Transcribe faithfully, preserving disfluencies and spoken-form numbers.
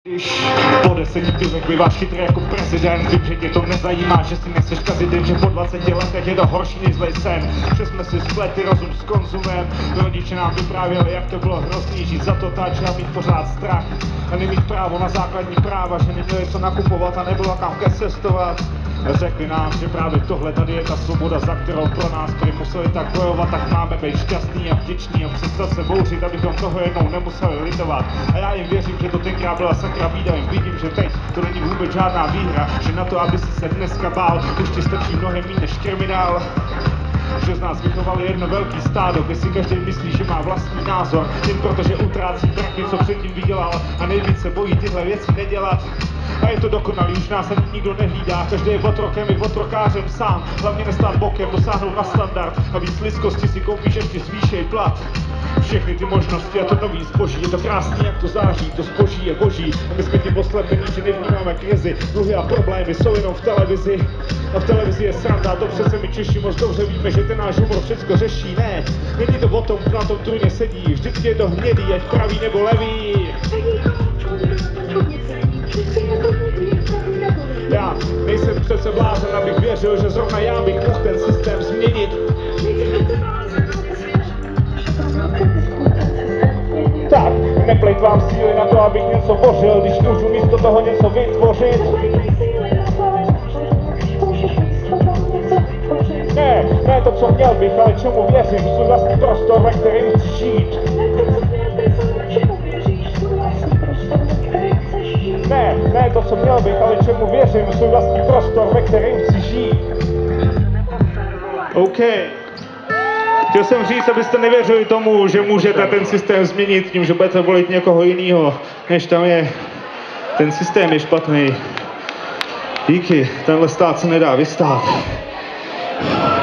Když po deseti pilech býváš chytrý jako prezident, vím, že tě to nezajímá, že si nechceš každý den, že po dvaceti letech je to horší než zlej sen. Že jsme si spletli rozum s konzumem, rodiče nám vyprávěli, jak to bylo hrozný žít za to táč a mít pořád strach a nemít právo na základní práva, že neměli co nakupovat a nebylo kam ke cestovat. Řekli nám, že právě tohle tady je ta svoboda, za kterou pro nás, kteří museli tak bojovat, tak máme být šťastný a vděčný a přestat se bouřit, abychom toho jednou nemuseli litovat. A já jim věřím, že to tenkrát byla sakra bída, jim vidím, že teď to není vůbec žádná výhra, že na to, aby si se dneska bál, už ti stačí mnohem méně než kriminál. Že z nás vychovali jedno velký stádo, kde si každý myslí, že má vlastní názor, jen protože utrácí prachy, co předtím vydělal a nejvíc se bojí tyhle věci nedělat. A je to dokonalý, už nás ani nikdo nehlídá, každý je otrokem i otrokářem sám, hlavně nestát bokem, dosáhnout na standard a víc lidskosti si koupíš ještě zvýšej plat. Všechny ty možnosti a to nový zboží, je to krásný, jak to září, to zboží je boží. A my jsme tím poslepení, že nevnímáme krizi, dluhy a problémy jsou jenom v televizi. A v televizi je sranda, to přece my Češi moc dobře víme, že ten náš humor všecko řeší. Ne, není to o tom, kdo na tom trůně sedí, vždycky je to hnědý, ať pravý nebo levý. Já nejsem přece blázen, abych věřil, že zrovna já bych mohl ten systém změnit. Tak, neplejtvám síly na to, abych něco bořil, když můžu místo toho něco vytvořit. Ne, ne to, co měl bych, ale čemu věřím, svůj vlastní prostor, ve kterém chci žít. Ne, ne to, co měl bych, ale čemu věřím, svůj vlastní prostor, ve kterém chci žít. OK. Chtěl jsem říct, abyste nevěřili tomu, že můžete ten systém změnit tím, že budete volit někoho jiného, než tam je. Ten systém je špatný. Díky, tenhle stát se nedá vystát.